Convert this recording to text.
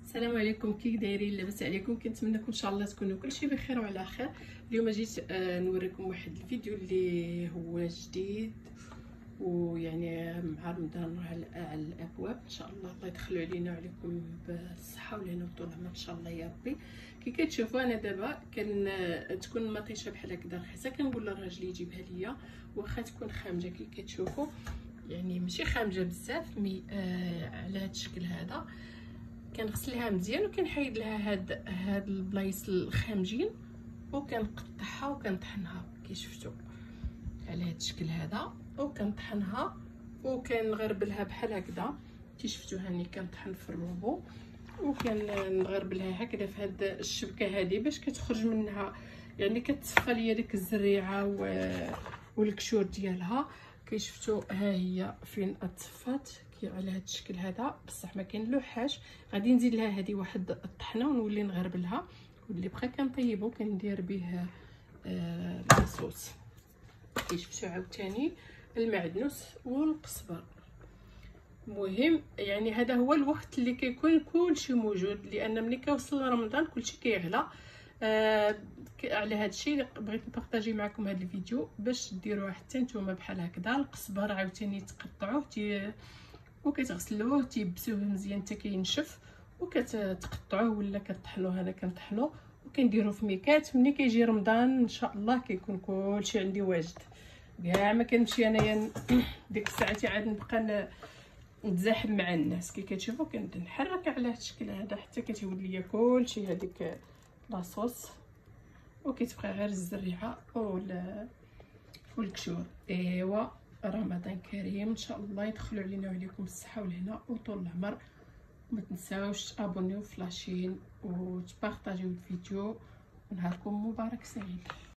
السلام عليكم، كي دايرين؟ لاباس عليكم؟ كنتمنىكم ان شاء الله تكونوا كلشي بخير وعلى خير. اليوم جيت نوريكم واحد الفيديو اللي هو جديد، ويعني مع رمضان على الابواب. ان شاء الله يدخلوا علينا وعليكم بالصحه والهنا وطول العمر ان شاء الله يا ربي. كي كتشوفوا انا دابا تكون المطيشه بحال هكذا رخيصه، كنقول للراجل يجيبها ليا واخا تكون خامجه. كي كتشوفوا يعني ماشي خامجه بزاف، مي على هذا الشكل هذا كنغسلها مزيان وكنحيد لها هاد البلايص الخامجين وكنقطعها وكنطحنها كي شفتوا على هاد الشكل هذا، وكنطحنها وكنغربلها بحال هكذا كي شفتوا. هاني كنطحن في الروبو وكنغربلها هكذا في هاد الشبكه هذه باش كتخرج منها، يعني كتصفى ليا ديك الزريعه والكشور ديالها. كي شفتوا ها هي فين اتصفات على هذا الشكل هذا، بصح ما كنلوحهاش. غادي نزيد لها هذه واحد الطحنه ونولي نغربلها، واللي بقى كنطيبو كندير به الصوص. كي شفتوا عاوتاني المعدنوس والقزبر. مهم يعني هذا هو الوقت اللي كيكون كلشي موجود، لان ملي كيوصل رمضان كلشي كيغلى. على هذا الشيء بغيت نبارطاجي معكم هذا الفيديو باش ديروه حتى نتوما بحال هكذا. القزبر عاوتاني تقطعوه وكتغسلوه تيبسوه مزيان حتى كينشف، وكتقطعوه ولا كطحنوه. انا كنطحنو وكنديرو في ميكات. ملي كيجي رمضان ان شاء الله كيكون كلشي عندي واجد، كاع ما كنمشي انايا ديك الساعه عاد نبقى نتزاحم مع الناس. كي كتشوفوا كنحرك على هذا الشكل هذا حتى كتولي ليا كلشي هذيك لاصوص، وكتبقى غير الزريعه والكشور. ايوا رمضان كريم ان شاء الله يدخلوا علينا وعليكم الصحه والهنا وطول العمر. ما تنساوش تابونيو فلاشين وتبارطاجيو الفيديو. ونهاركم مبارك سعيد.